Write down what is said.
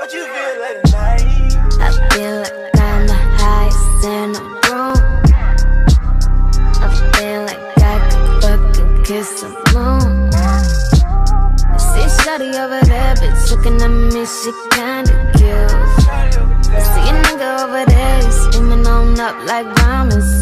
What you feel at night? I feel like I'm the highest in the room. I feel like I could fucking kiss the moon. I see shawty over there, bitch, looking at me, she kinda cute. I see a nigga over there, he's steaming on up like ramen.